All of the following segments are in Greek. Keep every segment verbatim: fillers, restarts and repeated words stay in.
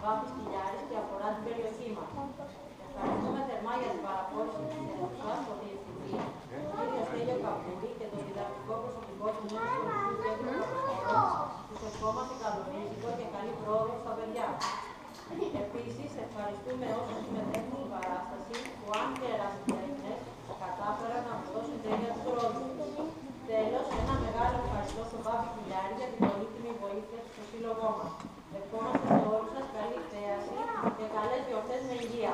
Βάπης Κιλιάρης και αφορά την περιοχή μας. Ευχαριστούμε θερμά για την παραχώρηση της αίθουσας, τον Διευθυντή, τον κύριο Στέλιο Καπούρη και το διδακτικό προσωπικό του Νέου Σχολικού Κέντρου Πρωτοφόρων. Τους ευχόμαστε καλονύχτικο και καλή πρόοδο στα παιδιά. Επίσης, ευχαριστούμε όσους συμμετέχουν στην παράσταση που, αν και ερασιτέχνες, κατάφεραν να αποδώσουν τέλεια του χρόνου. Τέλος, ένα μεγάλο ευχαριστώ στον Βάπη Κιλιάρη για την πολύτιμη βοήθεια του στο σύλλογό μας. Ευχόμαστε σε όλους σας καλή θέαση και καλές γιορτές με υγεία.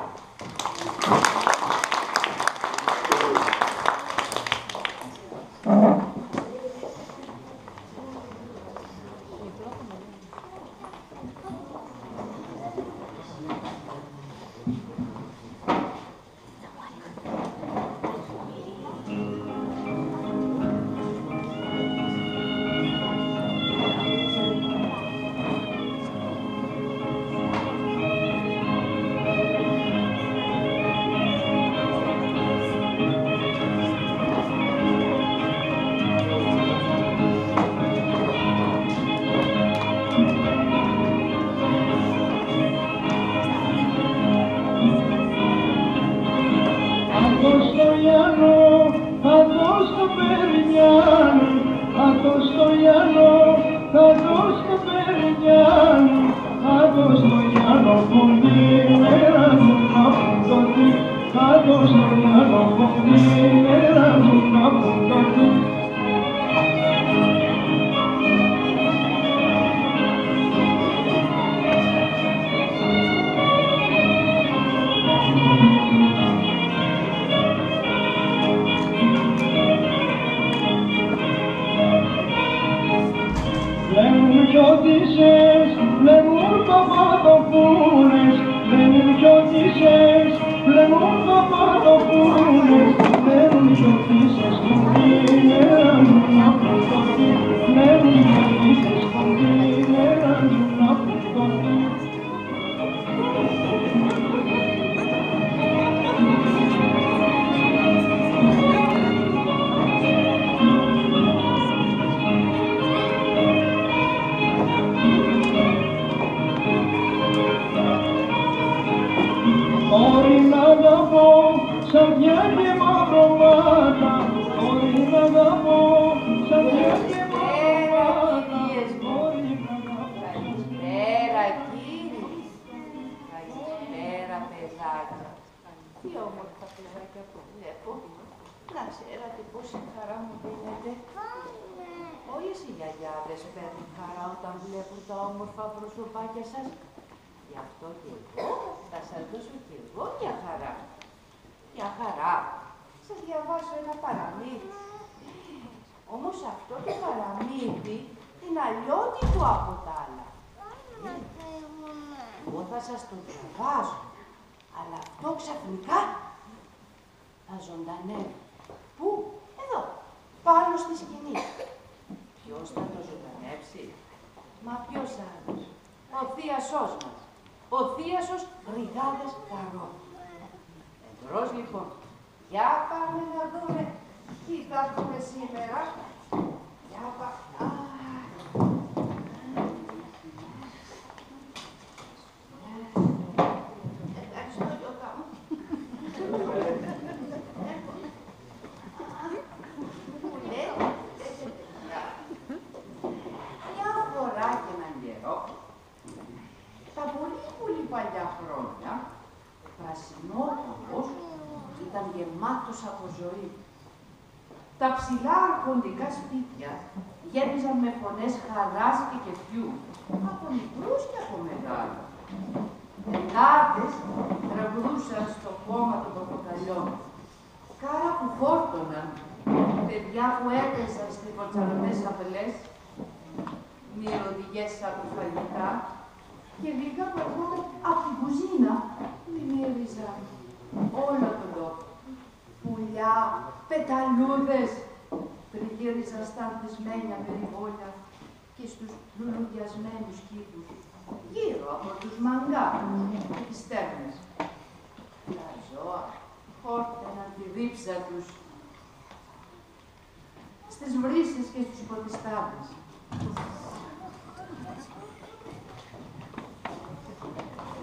Τα ψηλά αρχοντικά σπίτια γέμιζαν με φωνές χαράς και κεφιού, από μικρούς και από μεγάλους. Εντάτες τραγουδούσαν στο κόμμα των πορτοκαλιών. Κάρα που φόρτωναν, παιδιά που έπαιζαν στις ποτσαλωτές απελές, μυρωδιές από φαγητά και λίγα που έρχονταν από την κουζίνα μύριζαν όλο τον τόπο. Πουλιά, πεταλούδες, τριγύριζαν στα ανθισμένια περιβόλια και στους λουλουδιασμένους κήπους, γύρω από τους μαγκάπους και τις στέρνες. Τα ζώα φόρτωναν τη δίψα τους στις βρύσες και στους ποτιστάδες.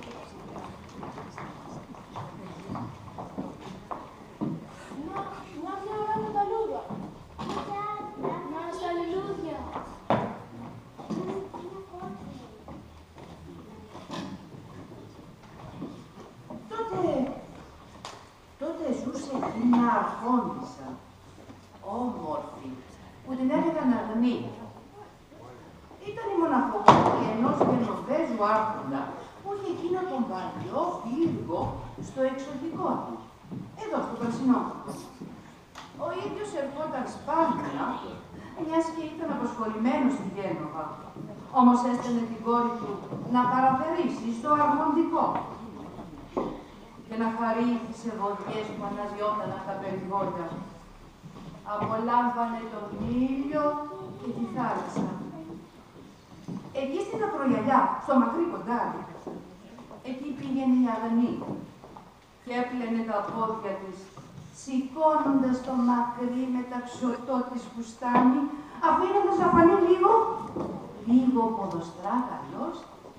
μια αρχόντισσα, όμορφη, που την έλεγαν Αγνή. Ήταν η μοναχογόνη ενός Γενοβέζου άρχοντα που είχε εκείνο τον παλιό πύργο στο εξωτικό του, εδώ στο Πρασινόκοπο. Ο ίδιος ερχόταν σπάνια, μιας και ήταν απασχολημένος στη Γένοβα. Όμως έστελνε την κόρη του να παραθερήσει στο αρχοντικό και να χαρεί τις ευωδιές που αναζιόταν από τα περιβόλια. Απολάμβανε τον ήλιο και τη θάλασσα. Εκεί στην ακρογιαλιά, στο μακρύ κοντάρι, εκεί πήγαινε η Αγνή και έπλαινε τα πόδια της, σηκώνοντας το μακρύ μεταξωτό της φουστάνι, αφήνοντας να φανεί λίγο, λίγο ποδοστρά καλώς.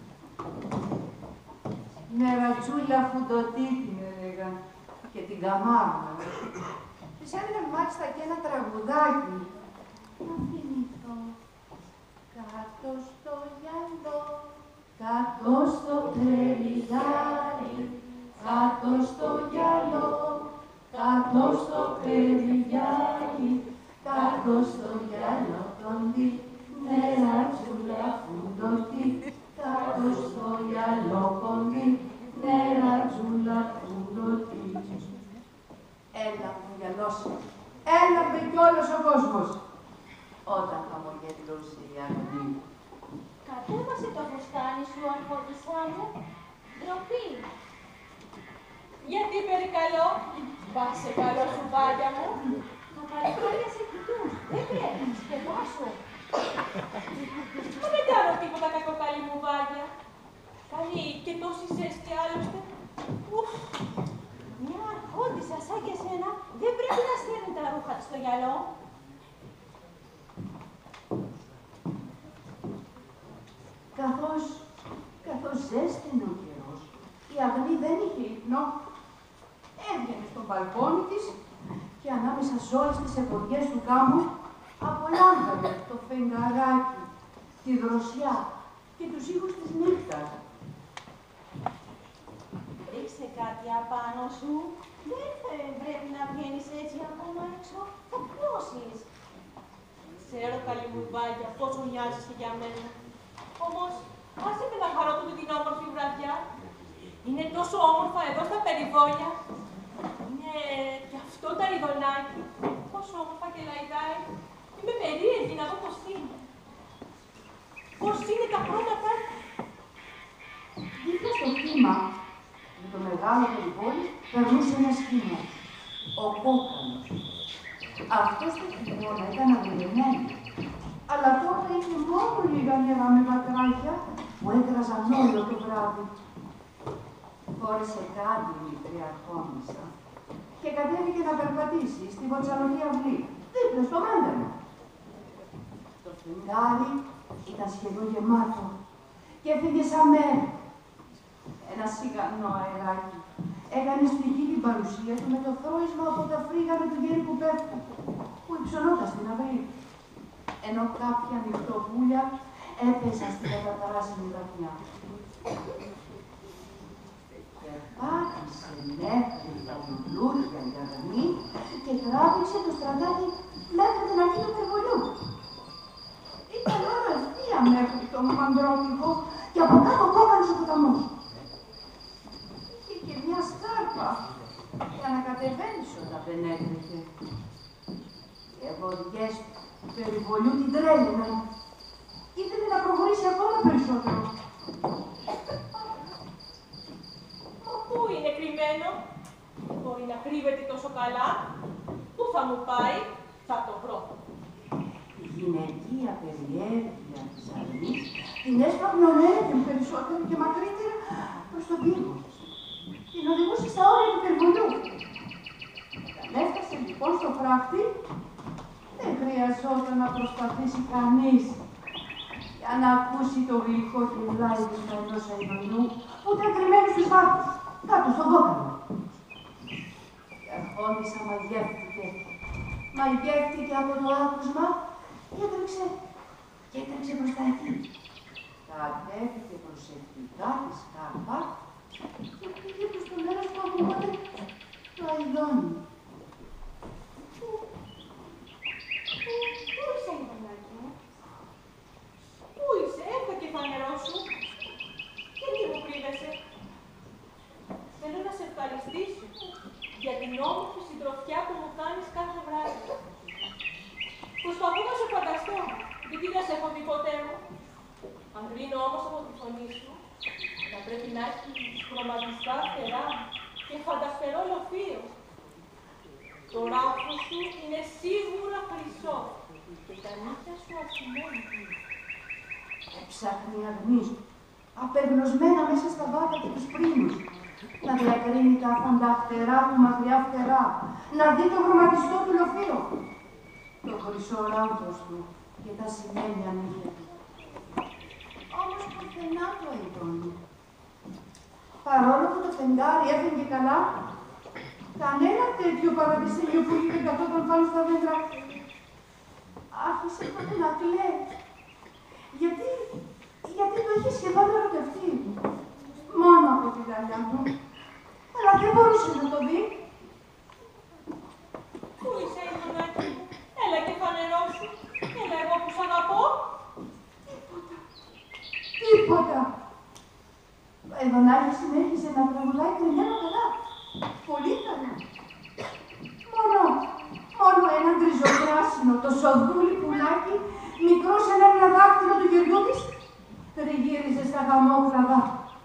Νερατζούλα φουντωτή την έλεγαν και την καμάρνα. Της έλεγαν μάλιστα και ένα τραγουδάκι. Να θυμηθώ κάτω στο γυαλό, κάτω στο περιγάρι, κάτω στο γυαλό, κάτω στο περιγάρι, κάτω στο γυαλό τον δι, νερατζούλα φουντωτή, κάτω στο γυαλό κοντή, νερατζούλα φουντωτή. Έλα μου γυαλώσει, έλαβε κι όλος ο κόσμος, όταν χαμογελούσε η Αγνή. Κατέβασε το φουστάνι σου, αρχόντισσά μου. Ντροπή. Γιατί περικαλώ, πάσε καλό σου βάγια μου. Τα παλικάρια σε κοιτούν. Δεν πρέπει, σκεφάσου. Μα δεν κάνω τίποτα κακό, καλή μου βάγια. Καλή και τόση ζέστη άλλωστε. Ουφ. Μια αρχόντισσα σαν και σένα δεν πρέπει να στέλνει τα ρούχα της στο γυαλό. Καθώς, καθώς ζέστηνε ο καιρός, η Αγνή δεν είχε ύπνο. Έβγαινε στο μπαλκόνι της και ανάμεσα σε όλες τις εποχές του κάμπου απολάμβανε το φεγγαράκι, τη δροσιά και τους ήχους της νύχτας. Ρίξε κάτι απάνω σου. Δεν πρέπει να βγαίνεις έτσι ακόμα έξω. Θα πλώσεις. Ξέρω, καλή μου βάγια, πόσο νοιάζεσαι για μένα. Όμως, άσε με να χαρώ τούτη την όμορφη βραδιά. Είναι τόσο όμορφα εδώ στα περιβόλια. Είναι κι αυτό τα ειδονάκι. Πόσο όμορφα και λαϊδάει. Είμαι περίεργη να δω πώς είναι. Πώς είναι τα χρώματα. Δίπλα στο κύμα, με το μεγάλο περιβόλι, περνούσε ένα σκύμο. Ο κόκκαλος. Αυτός το χειμώνα ήταν αγριεμένο. Αλλά τώρα είχε μόνο λίγα νερά με βατράχια που έκραζαν όλο το βράδυ. Φόρεσε κάτι η μικρή αρχόντισσα και κατέβηκε να περπατήσει στη βοτσαλωτή αυλή, δίπλα στο μάνταλο. Το φεγγάρι ήταν σχεδόν γεμάτο και έφυγε σαν μέρα. Ένα σιγανό αεράκι έκανε στοιχή την παρουσία του με το θρώισμα από τα φρύγανα του γέρι που πέφτουν, που υψωνόταν στην αυλή. Ενώ κάποια νυχτοπούλια έπεσαν στην καταταράσσιμη βαθιά. Και πάτησε μέχρι τα λουλούδια η Αγνή και τράβηξε το στρατάκι μέχρι την αρχή του περιβολιού. Ήταν όλο ευθεία μέχρι τον μαντρότυπο και από κάτω κόκκαλος ο ποταμός. Είχε και μια σκάρπα για να κατεβαίνεις όταν δεν έτρεχε. Οι ευωδιές του περιβολιού την τρέλαιναν. Ήθελε να προχωρήσει ακόμα περισσότερο. Μα πού είναι κρυμμένο. Μπορεί να κρύβεται τόσο καλά. Πού θα μου πάει, θα το βρω. Η γυναικεία περιέργεια της Αγνής την έσπαχνε και περισσότερο και μακρύτερα προς τον πύργο. Την οδηγούσε στα όρια του περιβολιού. Όταν έφτασε λοιπόν στο φράχτη, δεν χρειαζόταν να προσπαθήσει κανείς για να ακούσει το γλυκό κυλάιδισμα ενός αηδονιού που ήταν κρυμμένο στους βάθους, κάτω στον κόκκαλο. Η αρχόντισσα μαγεύτηκε. Μαγεύτηκε από το άκουσμα και έτρεξε, και έτρεξε προς τα εκεί. Κατέβηκε προσεκτικά τη σκάρπα και πήγε προς το μέρος που ακουγόταν το αηδόνι. συντροφιά που μου κάνεις κάθε βράδυ. Προσπαθώ να σε φανταστώ, γιατί δεν σε έχω δει ποτέ μου. Αν κρίνω όμως από τη φωνή σου, θα πρέπει να έχει χρωματιστά φτερά και φανταστερό λοφείο. Το ράφο σου είναι σίγουρα χρυσό και τα νύχια σου ασημένια. Έψαχνε η Αγνής, απεγνωσμένα μέσα στα βάθη και τους πρίμους, να διακρίνει τα αφαντά φτερά του μακριά φτερά, να δει το χρωματιστό του λοφείο, το χρυσό ράμφος του και τα σημαίνια νύχια του. Όμως πουθενά το ειδώνει. Παρόλο που το φεγγάρι έφυγε καλά, κανένα τέτοιο παραδεισίλιο που είχε καθόταν πάνω στα δέντρα άρχισε τότε να κλαίει. Γιατί, γιατί το είχε σχεδόν ερωτευτεί. Μόνο από τη γαλιά του. Αλλά δεν μπορούσε να το δει. Πού είσαι, Ιδωνάκη, έλα και φανερώσου. Έλα εγώ που σ' αγαπώ. Τίποτα. Τίποτα. Ο Ιδωνάκης συνέχισε να τραγουδάει κρυμμένο καλά. Πολύ καλά. Μόνο, μόνο ένα γκριζοπράσινο, το σοδούλι πουλάκι, μικρό σε ένα δάκτυλο του γεριού της, τριγύριζε στα χαμόκλαδα.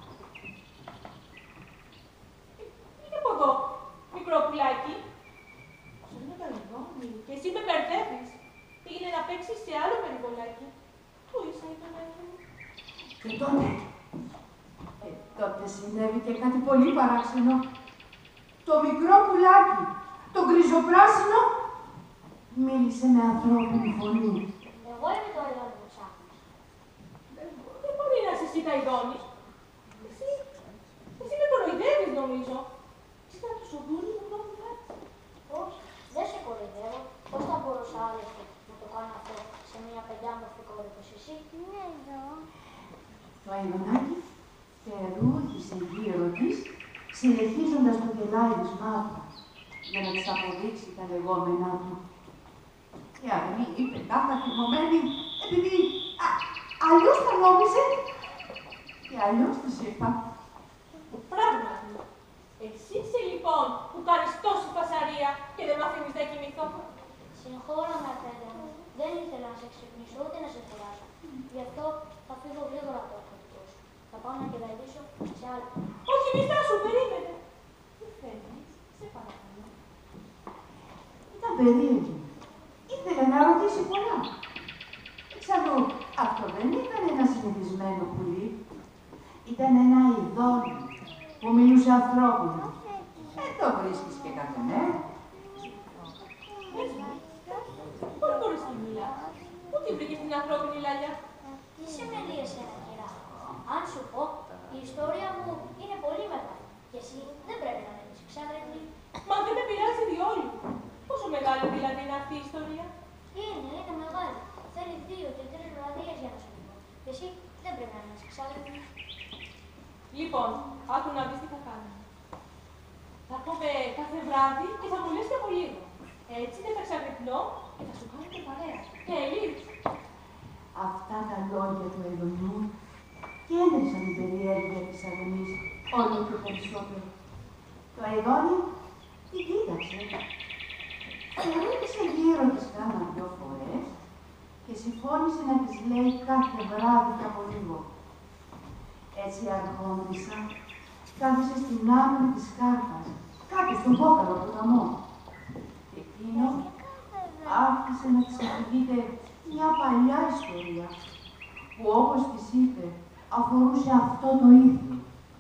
Είναι από εδώ, μικρό πουλάκι. Σου είναι καλυβόνι και εσύ με μπερδεύεις. Πήγαινε να παίξεις σε άλλο περιβολάκι. Πού είσαι, Ιδωνάκη μου? Και τότε, ε, τότε συνέβη και κάτι πολύ παράξενο. Το μικρό πουλάκι, το γκριζοπράσινο, μίλησε με ανθρώπινη φωνή. Εγώ είμαι το Αϊδόνι που ψάχνεις. Δεν μπορεί να είσαι εσύ τα Αϊδόνης. Εσύ, εσύ με κοροϊδεύεις νομίζω. Εσύ ήταν το σοδούλι μου το πουλάκι. Όχι, δεν σε κοροϊδεύω. Πώς θα μπορούσα άλλωστε να το κάνω αυτό σε μια πεντάμορφη κόρη όπως εσύ? Ναι, εδώ. Το Αϊδονάκι περούγησε γύρω της, συνεχίζοντας το γελάιδισμά του, για να της αποδείξει τα λεγόμενά του. Η Αγνή είπε κάθε θυμωμένη, επειδή α, αλλιώς τα νόμιζε και αλλιώς της είπα. Πράγματι. Εσύ είσαι λοιπόν που κάνεις τόση φασαρία και δεν μ' αφήνεις να κοιμηθώ. Συγχώρω με αφέντε μου. Δεν ήθελα να σε ξυπνήσω ούτε να σε κουράσω. Γι' αυτό θα φύγω γρήγορα από το χαρτικό σου. Θα πάω να κελαδίσω σε άλλο. Όχι, μη φτάσου, περίμενε. Τι φέρνεις, σε παρακαλώ. Ήταν περίεργη. Ήθελε να ρωτήσει πολλά. Εξαλλού, αυτό δεν ήταν ένα συνηθισμένο πουλί. Ήταν ένα ειδόνι που μιλούσε ανθρώπινα. Δεν το βρίσκεις και κάθε μέρα. Πώς μπορείς να μιλάς, πού τη βρήκες την ανθρώπινη λαλιά? Τι σε μελίεσαι ένα κερά. Αν σου πω, η ιστορία μου είναι πολύ μεγάλη. Και εσύ δεν πρέπει να μένεις ξάδρεπνη. Μα δεν με πειράζει διόλου. Πόσο μεγάλη δηλαδή είναι αυτή η ιστορία? Είναι, είναι μεγάλη. Θέλει δύο και τρεις βραδίες για να σου πω. Και εσύ δεν πρέπει να μένεις ξάδρεπνη. Λοιπόν, άκου να δεις τι θα κάνω. Θα έρχομαι κάθε βράδυ και θα μου λες και από λίγο. Έτσι δεν θα ξαγρυπνώ και θα σου κάνω και παρέα. Και ελίς. Αυτά τα λόγια του Αϊδονιού κέντρισαν την περιέργεια της Αγνής όλο και περισσότερο. Το Αϊδόνι την κοίταξε. Ρώτησε γύρω της κάνα δυο φορές και συμφώνησε να της λέει κάθε βράδυ και από λίγο. Έτσι αρχόντισα, κάθισε στην άμμη της κάρτας, κάτω στον κόκαλο ποταμό. Και εκείνο άρχισε να της αφηγείται μια παλιά ιστορία, που όπως της είπε, αφορούσε αυτό το ήθη.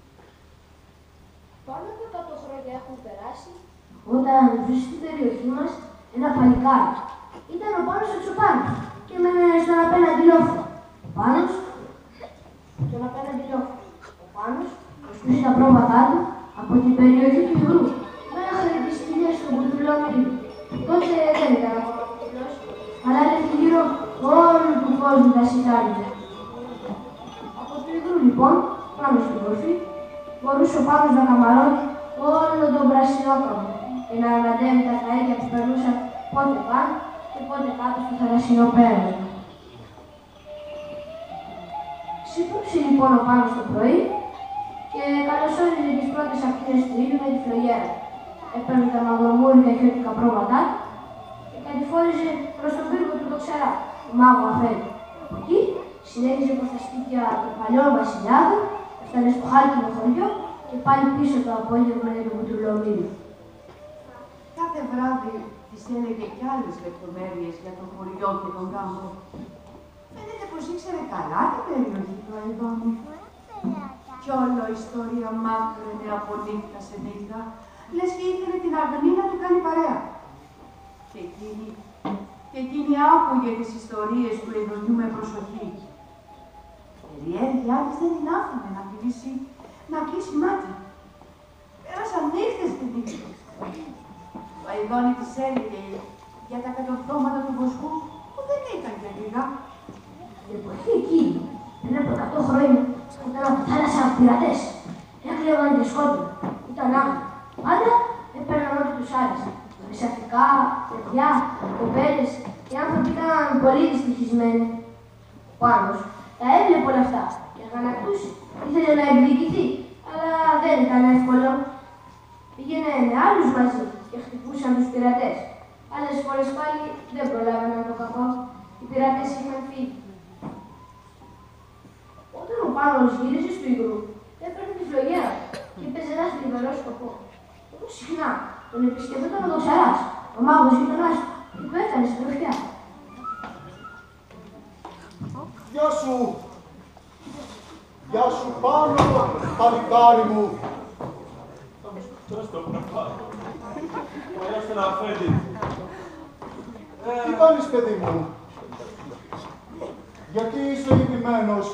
Πάνω από εκατό χρόνια έχουν περάσει. Όταν ζούσε στην περιοχή μας, ένα παλικάρι. Ήταν ο Πάνος ο Τσοπάνος και έμενε στον απέναντι λόφο. Ο Πάνος, στον απέναντι λόφο. Ο Πάνος προσπούσε τα πρόβατά του από την περιοχή του Υγρού, μέχρι τις σπηλιές του Μπουρτουλόμιου. Τότε δεν ήταν ακόμα κουτουλός, αλλά έλεγε γύρω όλου του κόσμου τα σιτάρια. Από το Υγρού λοιπόν, πάνω στην κορφή, μπορούσε ο Πάνος να καμαρώνει όλο τον πρασινόκαμο και να αναντεύει τα καΐδια που περνούσαν πότε πάνω και πότε κάτω στο θαλασσινό πέρασμα. Ξύπνησε λοιπόν ο Πάνος το πρωί και καλωσόριζε τις πρώτες ακτίνες του ήλιου με τη φλογέρα. έπαιρνε τα μαυρομούρια χιωτικά πρόβατά του και κατηφόριζε προς τον πύργο του το ξερά, το μάγο αφέντη. Από εκεί συνέχιζε προς τα σπίτια των παλιών βασιλιάδων, έφτανε στο χάλκινο χωριό και πάλι πίσω το απόγευμα για το κουτουλομίλι. Κάθε βράδυ της έλεγε κι άλλες λεπτομέρειες για το χωριό και τον κάμπο. Φαίνεται πως ήξερε καλά την περιοχή του Αηδόνη. Κι όλο η ιστορία μάκρυνε από νύχτα σε νύχτα, λες και ήθελε την Αγνή να του κάνει παρέα. Και εκείνη, και εκείνη άκουγε τις ιστορίες του Αηδονιού με προσοχή. Η περιέργειά της δεν την άφηνε να κλείσει, να κλείσει μάτια. Πέρασαν νύχτες και νύχτες. Ο Αηδόνη της έλεγε για τα κατορθώματα του βοσκού που δεν ήταν και λίγα. Την εποχή εκείνη, πριν από εκατό χρόνια, ήταν από θάλασσα πειρατές. Έκλεβαν και σκότωναν. Ήταν άγνοι. Πάντα έπαιρναν ό,τι τους άρεσε. Χρυσαφικά, παιδιά, κοπέλες, οι άνθρωποι ήταν πολύ δυστυχισμένοι. Ο Πάνος τα έβλεπε όλα αυτά και αγανακτούσε. Ήθελε να εκδικηθεί, αλλά δεν ήταν εύκολο. Πήγαινε με άλλους μαζί και χτυπούσαν τους πειρατές. Άλλες φορές πάλι δεν προλάβαιναν το κακό. Οι πειρατές είχαν φύγει. Όταν ο Πάνος γύριζε στο υγρού, έπαιρνε τη φλογέρα και έπαιζε ένα θλιβερό σκοπό. Όμως συχνά τον επισκεφτόταν ο Δοξαράς, ο μάγος γείτονάς του, και του έκανε συντροφιά. Γεια σου! Γεια σου Πάνο, παλικάρι μου! Δώσ' το προπάνω. Καλώς τον αφέντη. Τι κάνεις, παιδί μου? Γιατί είσαι λυπημένος?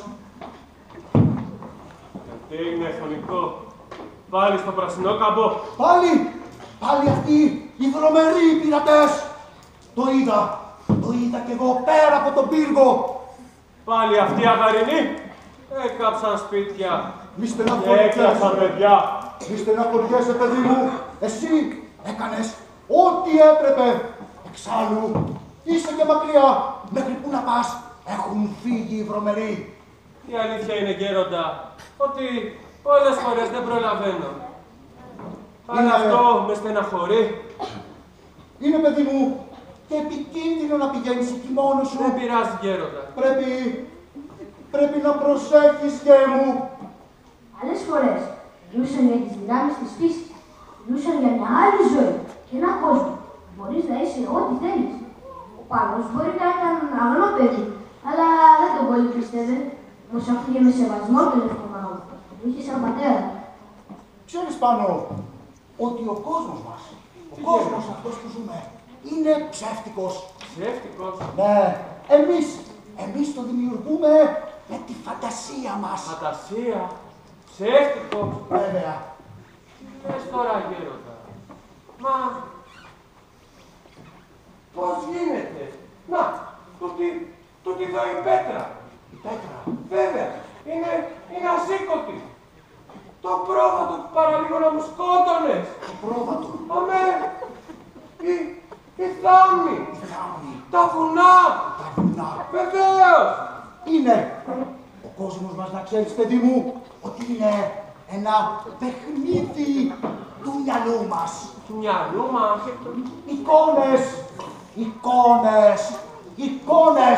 Γιατί είναι φωνικό. Πάλι στο πρασινό καμπό. Πάλι! Πάλι αυτοί οι βρωμεροί πειρατές! Το είδα! Το είδα κι εγώ πέρα από τον πύργο! Πάλι αυτοί οι αγαρινοί έκαψαν σπίτια. Μη Και στεναχωριέσαι! έκλαψαν παιδιά. Μη στεναχωριέσαι, παιδί μου! Εσύ έκανες ό,τι έπρεπε! Εξάλλου, είσαι και μακριά! Μέχρι που να πας, έχουν φύγει οι βρωμεροί! Η αλήθεια είναι, γέροντα, ότι πολλές φορές δεν προλαβαίνω. Αλλά Είναι- αυτό με στεναχωρεί. Είναι, παιδί μου, και επικίνδυνο να πηγαίνεις εκεί μόνος σου. Δεν πειράζει, γέροντα. Πρέπει, πρέπει να προσέχεις, γέ μου. Άλλες φορές μιλούσαν για τις δυνάμεις της φύσης, μιλούσαν για μια άλλη ζωή και έναν κόσμο. Μπορείς να είσαι ό,τι θέλεις. Ο Πάνος μπορεί να ήταν αγνό παιδί, αλλά δεν τον πολύ πίστευε. Όμως άκουγε με σεβασμό τον Λευκομάγο. Τον είχε σαν πατέρα. Ξέρεις, Πάνο, ότι ο κόσμος μας, ο κόσμος αυτός που ζούμε, είναι ψεύτικος. Ψεύτικος. Ναι, εμείς, εμείς το δημιουργούμε με τη φαντασία μας. Φαντασία. Ψεύτικος. Βέβαια. Τι λες τώρα, γέροντα? Μα πώς γίνεται? Να, τούτη, τούτη εδώ η πέτρα. Η πέτρα. Βέβαια, είναι, είναι ασήκωτη. Το πρόβατο που παραλίγο να μου σκότωνες. Το πρόβατο. Αμέ, η, η θάμνη, Η θάμνη. τα βουνά. Τα βουνά. Βεβαίως. Είναι. Ο κόσμος μας, να ξέρεις, παιδί μου, ότι είναι ένα παιχνίδι του μυαλού μας. Του μυαλού μας. Εικόνες, εικόνες, εικόνες.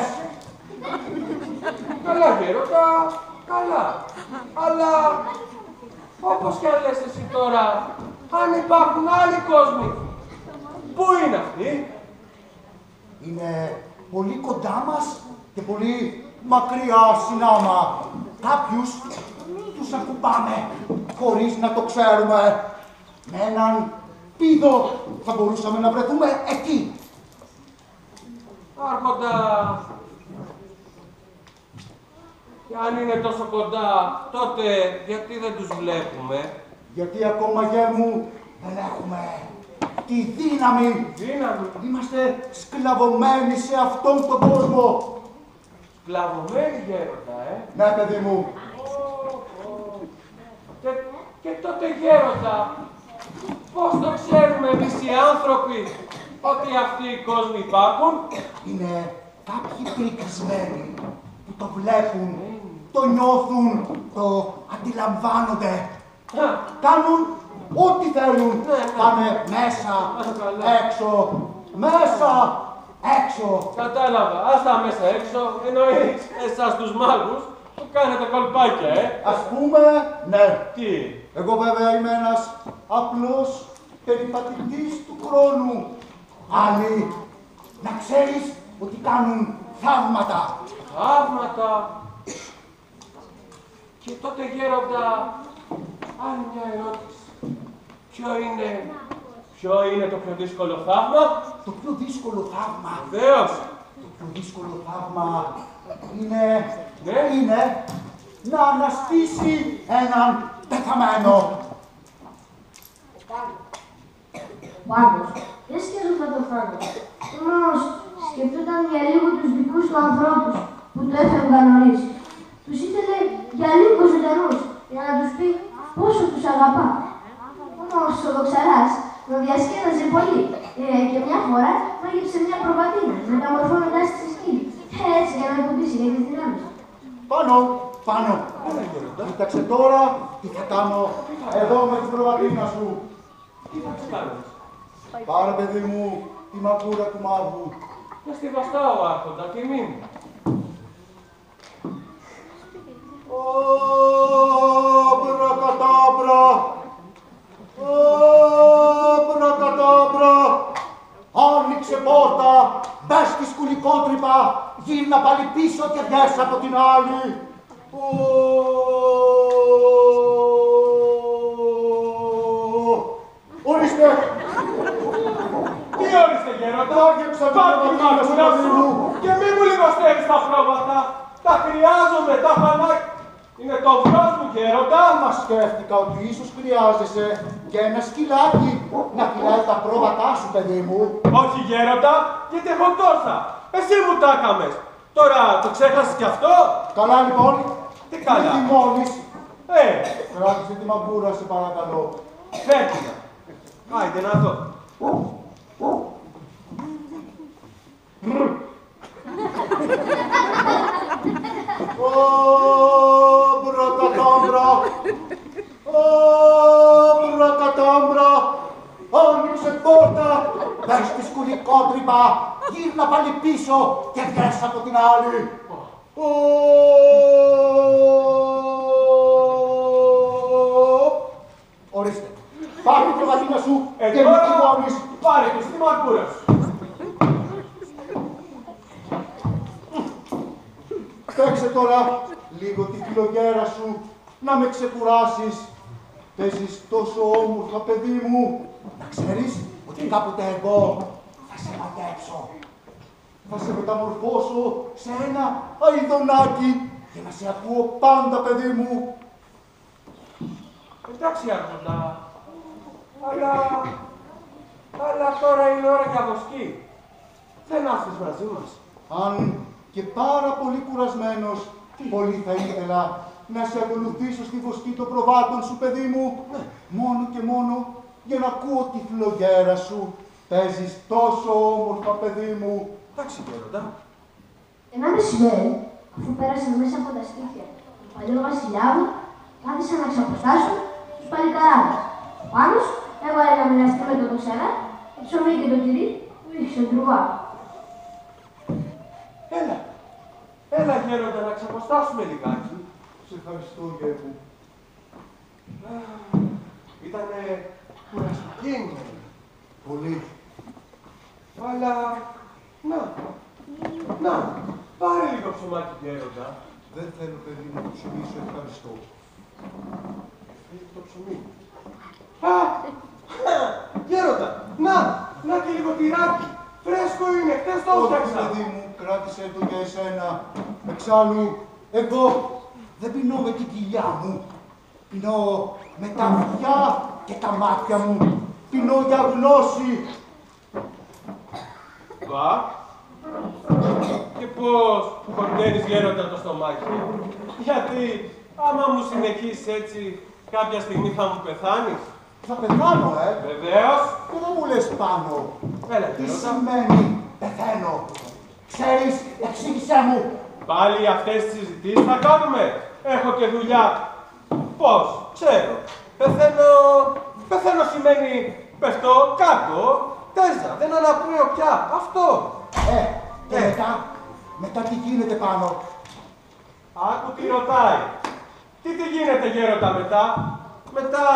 Καλά, γέροντα, καλά. Αλλά, όπως κι αν λες εσύ τώρα, αν υπάρχουν άλλοι κόσμοι, πού είναι αυτοί? Είναι πολύ κοντά μας και πολύ μακριά συνάμα. Κάποιους τους ακουμπάμε χωρίς να το ξέρουμε. Με έναν πήδο θα μπορούσαμε να βρεθούμε εκεί. Άρχοντα, κι αν είναι τόσο κοντά, τότε γιατί δεν τους βλέπουμε? Γιατί ακόμα, γέ μου, δεν έχουμε τη δύναμη. Δύναμη. Είμαστε σκλαβωμένοι σε αυτόν τον κόσμο. Σκλαβωμένοι, γέροντα, ε. Ναι, παιδί μου. Ω, ω. Και, και τότε, γέροντα, πώς το ξέρουμε εμείς οι άνθρωποι ότι αυτοί οι κόσμοι υπάρχουν? Είναι κάποιοι πρικισμένοι που το βλέπουν, το νιώθουν, το αντιλαμβάνονται. Α, Κάνουν ό,τι θέλουν. Ναι, ναι. Πάνε μέσα, καλά. έξω, μέσα, έξω. Κατάλαβα. Ας τα μέσα έξω, εννοείς εσάς τους μάγους που κάνετε κολπάκια, ε. Ας πούμε, ναι. Τι. Εγώ βέβαια είμαι ένας απλός περιπατητής του χρόνου. Άλλοι, να ξέρεις ότι κάνουν θαύματα. Θαύματα. Και τότε γέροντα, άλλη μια ερώτηση. Ποιο είναι, ποιο είναι το πιο δύσκολο θαύμα? Το πιο δύσκολο θαύμα, Βεβαίως. το πιο δύσκολο θαύμα είναι, Ναι. είναι να αναστήσει έναν πεθαμένο. Ο Πάνος δεν σκέφτονταν το θάνατο. Όμως σκεφτόταν για λίγο τους δικούς του ανθρώπους που το έφευγαν νωρίς. Τους ήθελε για λίγο ζωντανούς, για να τους πει πόσο τους αγαπά. Όμως ο Δοξαράς τον διασκέδαζε πολύ ε, και μια φορά μάγεψε μια προβατίνα, μεταμορφώνοντας τη σε σκύλη. Έτσι για να κουμπίσει για τις δυνάμεις. Πάνω, πάνω. Κοίταξε τώρα τι θα κάνω εδώ με την προβατίνα σου. Τι θα τους κάνεις? Πάρε παιδί μου τη μαγκούρα του μάγου. Να στη βαστάω, άρχοντα, τιμή μου. Αμπρακατάμπρα! Αμπρακατάμπρα! Άνοιξε πόρτα, μπες στη σκουλικότρυπα, γύρνα πάλι πίσω και βγες από την άλλη. Ω, ορίστε! Τι όριστε, γέροντα? Άγεψα την Πάρ' τη προβατίνα σου, μαγούρα παιδί σου μου. και μη μου λιγοστεύεις τα πρόβατα. Τα χρειάζομαι, τα φανάκια. Είναι το βρος μου, γέροντα. Μα σκέφτηκα ότι ίσως χρειάζεσαι και ένα σκυλάκι να φυλάει τα πρόβατά σου, παιδί μου. Όχι, γέροντα, γιατί έχω τόσα. Εσύ μου τα έκαμες. Τώρα το ξέχασες κι αυτό? Καλά λοιπόν. Τι καλά? Μη θυμώνεις. Ε, Κράτησε τη μαγκούρα, σε παρακαλώ. φέρτηνα. Άιντε να δω. Αμπρακατάμπρα! Αμπρακατάμπρα! Άνοιξε πόρτα! Μπες στη σκουλικότρυπα! Γύρνα πάλι πίσω και βγες από την άλλη! Ω, ορίστε! Πάρε την προβατίνα σου Ε, και μη τώρα θυμώνεις! πάρε και στη μαγκούρα σου. Παίξε τώρα λίγο τη φιλογέρα σου, να με ξεκουράσεις. Παίζεις τόσο όμορφα, παιδί μου. Να ξέρεις ότι κάποτε εγώ θα σε μαγέψω. Θα σε μεταμορφώσω σε ένα αηδονάκι και να σε ακούω πάντα, παιδί μου. Εντάξει, άρχοντα. Αλλά... Αλλά τώρα είναι ώρα για βοσκή. Δεν άφησες μαζί μας. Αν και πάρα πολύ κουρασμένος, πολύ θα ήθελα να σε ακολουθήσω στη βοσκή των προβάτων σου, παιδί μου, μόνο και μόνο για να ακούω τη φλογέρα σου. Παίζεις τόσο όμορφα, παιδί μου. Εντάξει, γέροντα. Ένα μεσημέρι, αφού πέρασαν μέσα από τα στήθια του παλιού βασιλιάδου, κάθισαν να ξαποστάσουν τους παλικαράδες. Ο Πάνος έβαλε να μοιραστεί με τον Δοξαρά το ψωμί και το τυρί που είχε στον τρουβά. Έλα. Έλα, γέροντα, να ξαποστάσουμε λιγάκι. Σε ευχαριστώ, γέρ μου. Ήτανε κουραστική η μέρα. Πολύ. Αλλά... Να. Να. Πάρε λίγο ψωμάκι, γέροντα. Δεν θέλω, παιδί μου, το ψωμί σου, ευχαριστώ. Φύγει το ψωμί. Α! Γέροντα! Να! Να και λίγο τυράκι! Φρέσκο είναι, χτες το Όχι, έφτιαξα! παιδί μου, κράτησε το για εσένα. Εξάλλου, εγώ δεν πεινώ με την κοιλιά μου. Πεινώ με τα αυτιά και τα μάτια μου. Πεινώ για γνώση. Μπα! Και πώς χορταίνεις, γέροντα, το στομάχι? Γιατί άμα μου συνεχίσεις έτσι, κάποια στιγμή θα μου πεθάνεις. Θα πεθάνω, ε. Βεβαίως. Και δεν μου λες πάνω. Έλα, Τι γέροντα. σημαίνει πεθαίνω? Ξέρεις, εξήγησέ μου. Πάλι αυτές τις συζητήσεις θα κάνουμε. Έχω και δουλειά. Πώς, ξέρω. Πεθαίνω Πεθαίνω σημαίνει πεφτώ κάτω, τέζα, δεν αναπνέω πια. Αυτό. Ε, και Ε. μετά, μετά τι γίνεται πάνω. Άκου τι ρωτάει. Τι τι γίνεται γέροντα μετά. Μετά...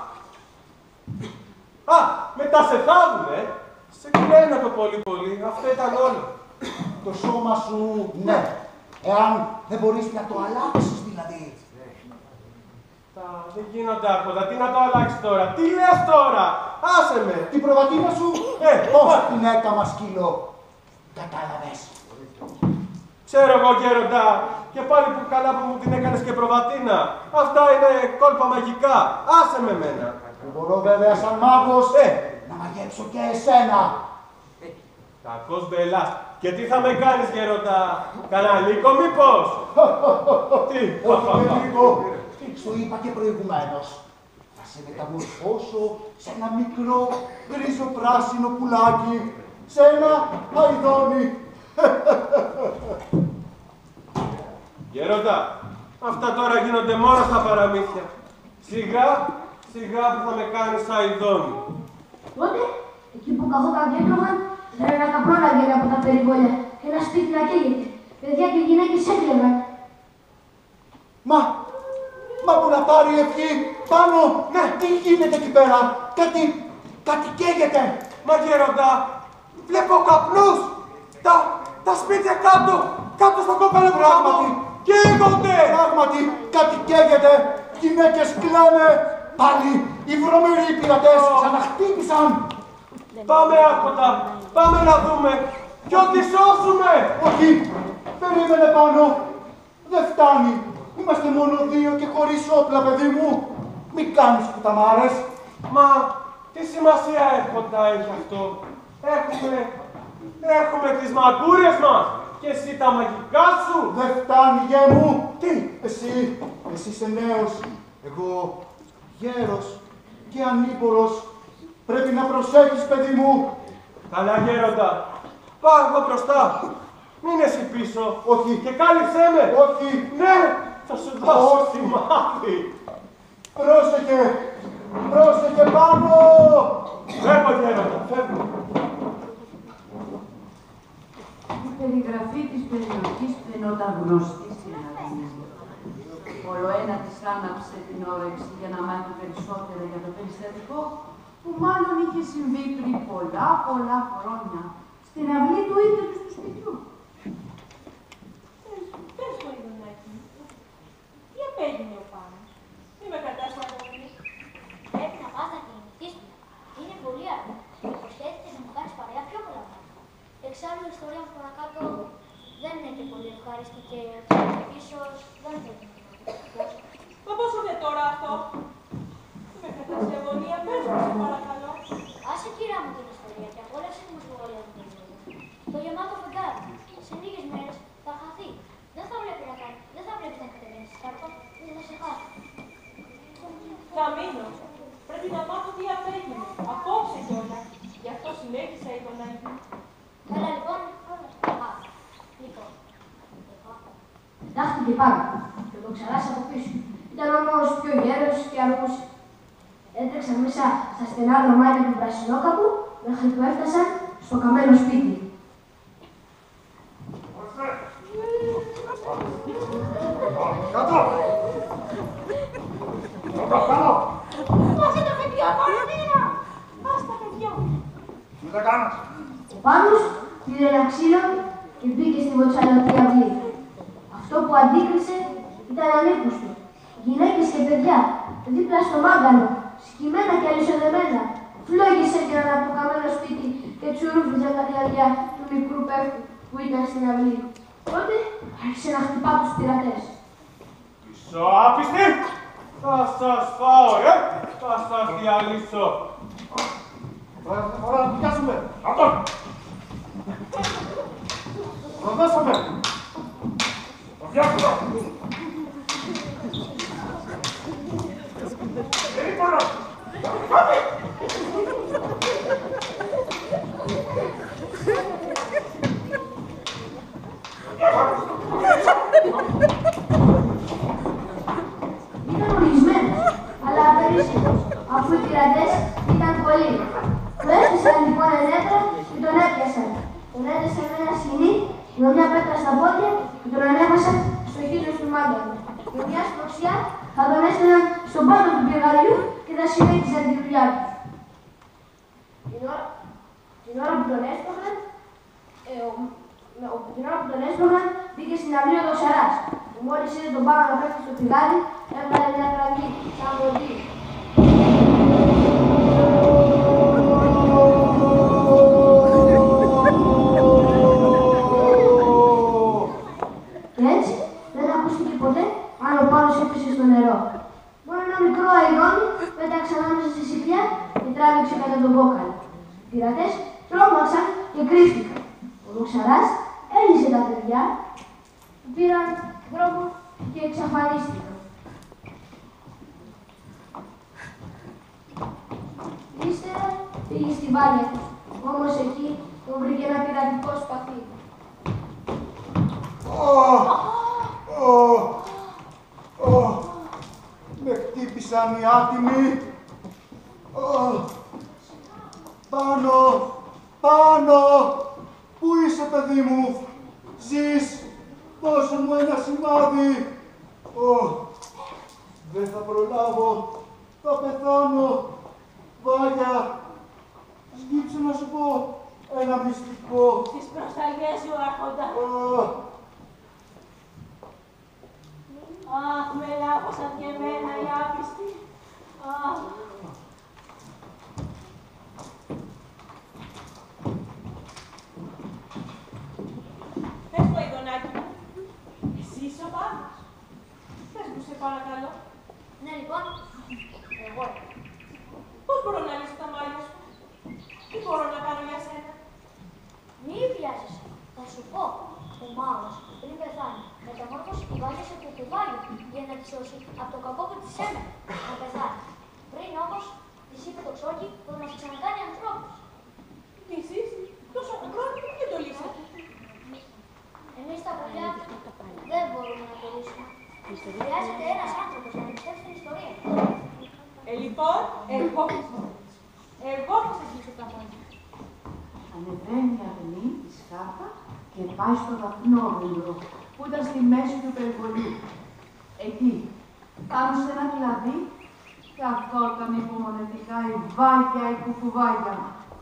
Α, μετά σε θάβουνε. Σε κλαίνα το πολύ πολύ. Αυτό ήταν όλο. Το σώμα σου, ναι. Εάν δεν μπορείς να το αλλάξεις δηλαδή. Τα, δεν γίνονται άρχοντα. Τι να το αλλάξει τώρα. Τι λες τώρα. Άσε με. Την προβατίνα σου, Ε, πώς πα- την έκαμα σκύλο. Κατάλαβες. Ξέρω εγώ γέροντα. Και πάλι που καλά που μου την έκανες και προβατίνα. Αυτά είναι κόλπα μαγικά. Άσε με μένα. Μπορώ βέβαια σαν μάγος Ε, να μαγέψω και εσένα. κακός μπελάς. Και τι θα με κάνεις γέροντα. Καναλίκο μήπως. Τι. Όχι με λίγο. Σου είπα και προηγουμένως. Θα σε μεταμορφώσω σε ένα μικρό γκρίζο πράσινο πουλάκι. Σε ένα αηδόνι. Γέροντα, αυτά τώρα γίνονται μόνο στα παραμύθια. Σιγά, σιγά που θα με κάνεις αηδόνι. Τότε, εκεί που καθόταν και έτρωγαν, ήταν ένα καπρό να βγαίνει από τα περιβόλια και ένα σπίτι να καίγεται. Παιδιά και γυναίκες έκλαιγαν. Μα, μα που να πάρει ευχή πάνω. Ναι, τι γίνεται εκεί πέρα. Κάτι, κάτι καίγεται. Μα γέροντα, βλέπω καπνούς. Τα, τα σπίτια κάτω, κάτω στον κοπέλο Πράγματι. Καίγονται. Πράγματι, κάτι καίγεται. Γυναίκες κλαίνε. Πάλι οι βρωμεροί πειρατές ξαναχτύπησαν. Πάμε άρχοντα, πάμε να δούμε. Ποιο τη σώσουμε. Όχι, περίμενε πάνω. Δεν φτάνει. Είμαστε μόνο δύο και χωρίς όπλα, παιδί μου. Μη κάνεις κουταμάρες. Μα, τι σημασία έρχοντα έχει αυτό. Έχουμε, έχουμε τις μαγκούρες μας. Και εσύ τα μαγικά σου. Δεν φτάνει, γέ μου. Τι, εσύ, εσύ είσαι νέος. Εγώ, γέρος και ανήμπορος. Πρέπει να προσέχεις, παιδί μου. Καλά γέροντα, πάω εγώ μπροστά. Μην εσύ πίσω. Όχι. Και κάλυψέ με. Όχι. Ναι, θα σου δώσω Όχι. τη μάχη. Πρόσεχε. Πρόσεχε πάνω. Φεύγω γέροντα, φεύγω. Η περιγραφή της περιοχής φαινόταν γνωστή στην Αθήνα. Όλο ένα της άναψε την όρεξη για να μάθει περισσότερα για το περιστατικό που μάλλον είχε συμβεί πριν πολλά πολλά χρόνια στην αυλή του ίδιου του του σπιτιού. Πες, πες το Ιδωνάκη. Τι απέγινε ο Πάνος. Μη με κρατάς να το πεις. Πρέπει να πας να κινηθείς του. Είναι πολύ αργό. Υποσχέθηκες να μου κάνεις παρέα πιο πολλά πράγματα. Εξάλλου η ιστορία μου παρακάτω δεν είναι και πολύ ευχάριστη και ίσως δεν θα γίνει. Μα πώς είναι τώρα αυτό. Μη με κρατάς σε αγωνία. Πες μου, σε παρακαλώ. Άσε κυρά μου την ιστορία και απόλαυσε τη μουσικολογία του περιβόλου. Το γεμάτο φεγγάρι. Σε λίγες μέρες θα χαθεί. Δεν θα βλέπει να κάνει. Δεν θα βλέπει να κατεβαίνει κάρτα. Δεν θα σε χάσει. Θα μείνω. Πρέπει να μάθω τι απέγινε. Απόψε κιόλας. Γι' αυτό συνέχισα η Ιδωνάκη. Έλα λοιπόν. Α, λοιπόν. Εντάχθηκε πάνω και το ξαράσει από πίσω. Ήταν όμως πιο γέρος και αργός. Έτρεξαν μέσα στα στενά δρομάκια του Πρασινόκαπου μέχρι που έφτασαν στο καμένο σπίτι. Κάτω. Πάνω. Άσε τα παιδιά, παραμείνα! Άσε τα παιδιά! Τι θα κάνεις. Ο Πάνος πήρε ένα ξύλο και μπήκε στη βοτσαλωτή αυλή. Αυτό που αντίκρισε ήταν ανήκους του. Γυναίκες και παιδιά, δίπλα στο μάγκανο, σκυμμένα και αλυσοδεμένα, φλόγισαν από το καμένο σπίτι και τσουρούφιζαν τα κλαδιά του μικρού πέφτου που ήταν στην αυλή. Τότε άρχισε να χτυπά τους πειρατές. Ισοάπιστη! Θα σας φάω, ε! Θα σας διαλύσω. Ωραία, να πιάσουμε. Αυτόν. Προδέσαμε. Το πιάσουμε. Περίπονο. Ήταν ορισμένος, αλλά απερίσσιτος, αφού οι πειρατές με μια πέτρα στα πόδια και τον ανέβασα στο χείλος του μάγκα μου. Με μια σπροξιά θα τον έστελναν στον πάτο του πηγαριού και θα συνέχιζαν τη δουλειά του. Την ώρα, την ώρα που τον έσπρωχναν, ε, ο, ο, την ώρα που τον έσπρωχναν, μπήκε στην αυλή ο Δοξαράς. Που μόλις είδε τον πάνω να πέφτει στο πηγάρι, έβγαλε μια κραυγή, σαν ποδί. Και έτσι δεν ακούστηκε ποτέ αν ο Πάνος έπεσε στο νερό. Μόνο ένα μικρό αηδόνι πέταξε ανάμεσα στη σιπιά και τράβηξε κατά τον κόκαλο. Οι πειρατές τρόμαξαν και κρύφτηκαν. Ο Δοξαράς έλυσε τα παιδιά, πήραν δρόμο και εξαφανίστηκαν. Ύστερα πήγε στη Βάγια του, όμως εκεί τον βρήκε ένα πειρατικό σπαθί. Με χτύπησαν οι άτιμοι. Πάνω, πάνω, πού είσαι παιδί μου, ζεις, δώσε μου ένα σημάδι. Δεν θα προλάβω, θα πεθάνω. Βάγια, σκύψε να σου πω ένα μυστικό. Στις προσταγές σου, Άρχοντα. Αχ, με λάφωσαν και εμένα οι άπιστοι. Αχ. Πες μου, Αηδονάκη μου, εσύ είσαι ο Πάνος. Πες μου, σε παρακαλώ. Ναι, λοιπόν, εγώ. Πώς μπορώ να λύσω τα μάτια σου, τι μπορώ να κάνω για σένα. Μη βιάζεσαι, θα σου πω. Ο μάγος, πριν πεθάνει, μεταμόρφωσε τη Βάγια σε κουκουβάλι για να τη σώσει από το κακό που της έμενε να πεθάνει. Πριν όμως, της είπε το ξόρκι που να σε ξανακάνει ανθρώπους. Και εσείς, τόσο χρόνο που δεν το λύσατε. Εμείς τα πουλιά δεν μπορούμε να το λύσουμε. Χρειάζεται ένας άνθρωπος να πιστέψει την ιστορία. Ε, λοιπόν, εγώ θα σας Εγώ θα σας λύσω τα μάτια. Ανεβαίνει η Αγνή τη σκάφα και πάει στο δαπνόδεντρο που ήταν στη μέση του περιβολίου. Εκεί, πάνω σε ένα κλαδί, καθόταν υπομονετικά η Βάγια, η κουκουβάγια.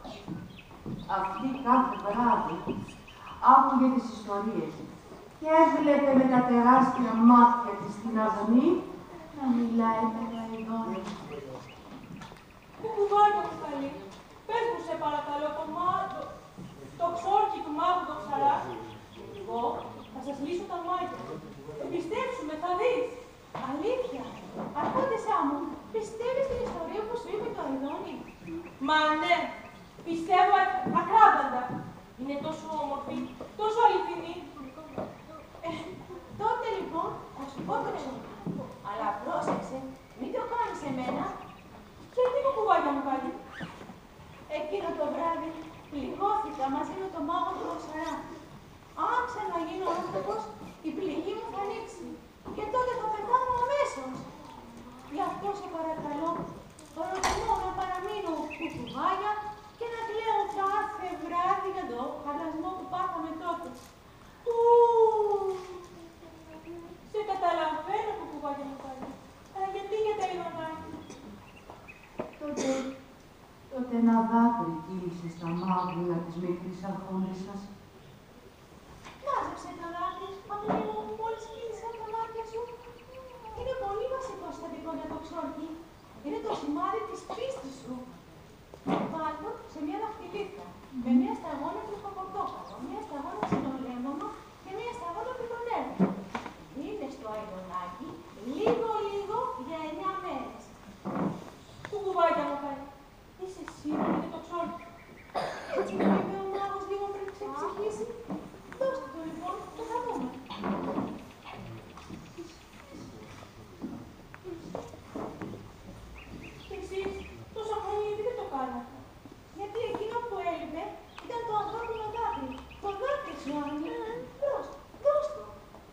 Αυτή κάθε βράδυ άκουγε τις ιστορίες και έβλεπε με τα τεράστια μάτια της την Αγνή να μιλάει με τα ειδόνια. Κουκουβάγια μου καλή, πες μου σε παρακαλώ το μάτο, το ξόρκι του μάγου Δοξαρά. Εγώ θα σας λύσω τα μάτια. Πιστέψου με, θα δεις. Αλήθεια. Αρχόντεσά μου, πιστεύεις την ιστορία που σου είπε το Αηδόνι. Μα ναι, πιστεύω ακράδαντα. Είναι τόσο όμορφη, τόσο αληθινή. Ε, τότε λοιπόν θα σου πω το ξόρκι. Αλλά πρόσεξε, μην το κάνεις εμένα. Και τι κουκουβάγια μου πάλι. Εκείνο το βράδυ πληγώθηκα μαζί με τον μάγο του Δοξαρά. Αν ξαναγίνω άνθρωπος, η πληγή μου θα ανοίξει. Και τότε θα πεθάνω αμέσως. Γι' αυτό σε παρακαλώ, προτιμώ να παραμείνω κουκουβάγια και να κλαίω κάθε βράδυ για το χαλασμό που πάθαμε τότε. Ου, σε καταλαβαίνω, κουκουβάγια μου πάλι. Αλλά γιατί για τα Αηδονάκη. Τότε, τότε ένα δάκρυ κύλησε στα μαύρα της μικρής αρχόντισσας. Μάζεψε τα δάκρυ, Παναγία μου, μόλις κύλησαν τα μάτια σου. Είναι πολύ βασικό συστατικό για το ξόρκι. Είναι το σημάδι της πίστης σου. Βάλτο σε μια δαχτυλίδα, με μια σταγόνα κρυφοπορτόκαλο, μια σταγόνα ξινολέμονο και μια σταγόνα πιτονέρι. Είναι στο Αηδονάκι λίγο-λίγο για εννιά μέρες. Κουκουβάγια μου πάλι. Είσαι σίγουρη για το ξόρκι. Έτσι μου είπε ο μάγος λίγο πριν ξεψυχήσει. Δώστε το λοιπόν και θα δούμε. Και εσείς, τόσα χρόνια γιατί δεν το κάνατε. Γιατί εκείνο που έλειπε ήταν το ανθρώπινο δάκρυ. Το δάκρυ σου, Άννη. Δώσ' το, δώσ' το.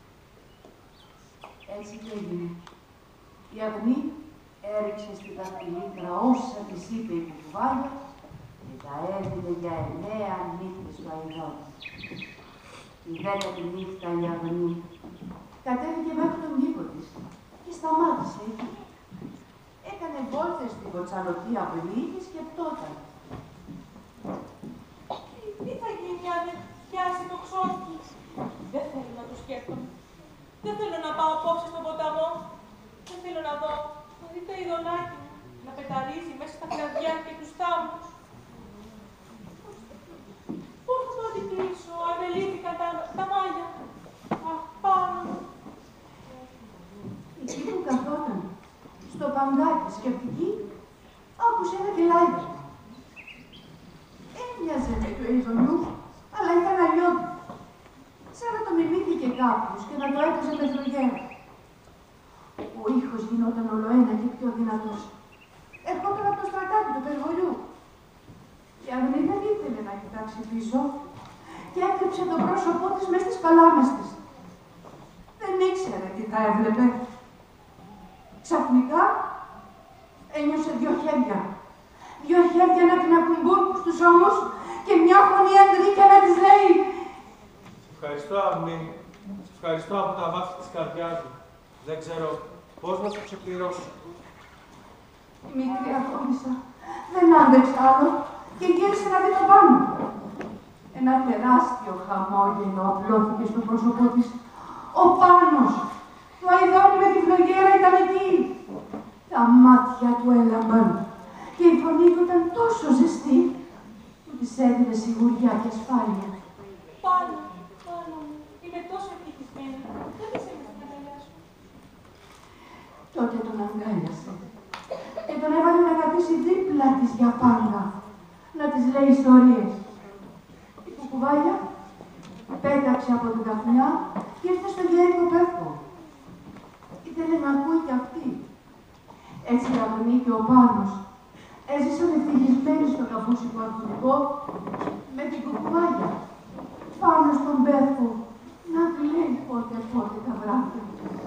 Έτσι και έγινε. Η Αγνή έριξε στη δαχτυλίδρα όσα της είπε η κουκουβάγια και τα έδινε για εννέα νύχτες του Αηδόνι. Η δέκατη νύχτα η αγνή κατέβηκε μέχρι τον κήπο της και σταμάτησε εκεί. Έκανε βόλτες στην κοτσαλωτή αυλή και σκεπτόταν. Τι θα γίνει αν δεν πιάσει το ξόρκι? Δεν θέλω να το σκέφτομαι. Δεν θέλω να πάω απόψε στον ποταμό. Δεν θέλω να δω το δει το ειδονάκι μου να πεταρίζει μέσα στα κλαδιά και τους θάμνους. Πώς θα το αντιπίσω, αν ελήθηκαν τα, τα μάγια. Αχ, πάνω μου. Εκεί που καθόταν, στο παγκάκι σκεπτική, άκουσε ένα κελάκι. Έμοιαζε με το ειδονιού, αλλά ήταν αλλιώτικο. Σαν να το μιμήθηκε κάποιος και να το έπαιζε με φλογέρα. Ο ήχος γινόταν ολοένα και πιο δυνατός. Ερχόταν από το στρατάκι του περιβολιού. Η αγνή δεν ήθελε να κοιτάξει πίσω και έκρυψε το πρόσωπό της μες στις παλάμες της. Δεν ήξερε τι θα έβλεπε. Ξαφνικά ένιωσε δυο χέρια. Δυο χέρια να την ακουμπούν στους ώμους και μια φωνή αντρίκια να της λέει: Ευχαριστώ, Αγνή. Σε ευχαριστώ από τα βάθη της καρδιάς μου. Δεν ξέρω πώς να σου ξεπληρώσω. Η μικρή αφρόντισσα δεν άντεξε άλλο και γύρισε να δει το πάνω. Ένα τεράστιο χαμόγελο απλώθηκε στο πρόσωπό της. Ο Πάνος, το αηδόνι με τη φλογέρα ήταν εκεί. Τα μάτια του έλαμπαν και η φωνή του ήταν τόσο ζεστή που της έδινε σιγουριά και ασφάλεια. Πάνω, πάνω μου. Είμαι τόσο ευτυχισμένη. Δεν είσαι με την αγκαλιά σου. Τότε τον αγκάλιασε και τον έβαλε να καθίσει δίπλα της για πάντα, να της λέει ιστορίες. Η κουκουβάγια πέταξε από την καπνιά και ήρθε στο γέρικο πεύκο. Ήθελε να ακούει κι αυτή. Έτσι η αγνή και ο Πάνος έζησαν ευτυχισμένοι στο καπούσικο αρχοντικό με την κουκουβάγια πάνω στον πεύκο να κλαίει πότε πότε τα βράδια.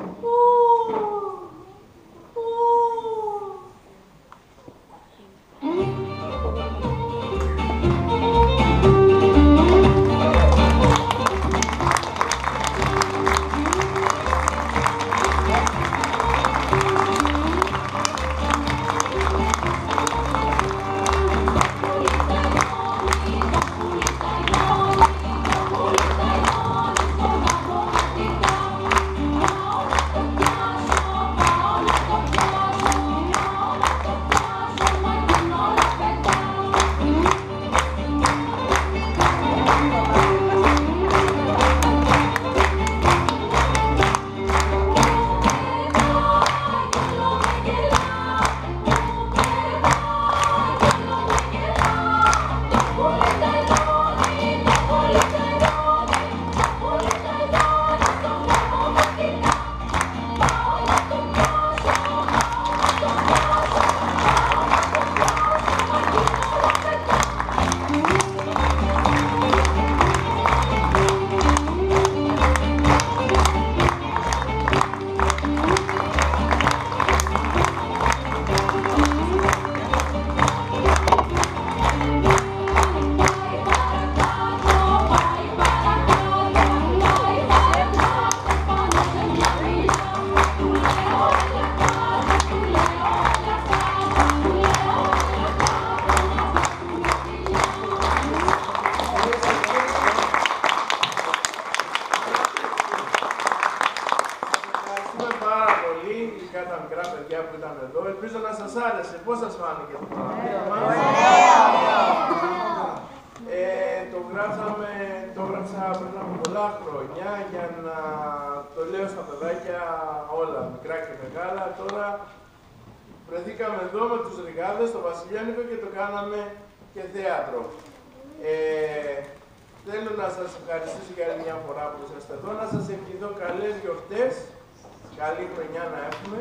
Καλή χρονιά να έχουμε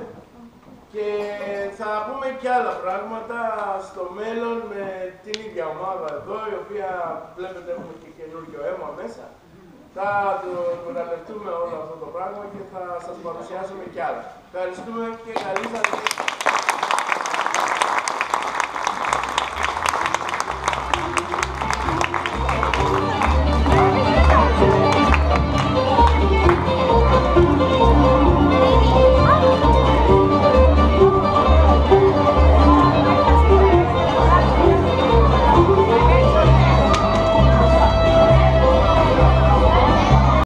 και θα πούμε και άλλα πράγματα στο μέλλον με την ίδια ομάδα εδώ, η οποία βλέπετε έχουμε και καινούργιο αίμα μέσα. Θα το εκμεταλλευτούμε όλο αυτό το πράγμα και θα σας παρουσιάσουμε κι άλλα. Ευχαριστούμε και καλή σας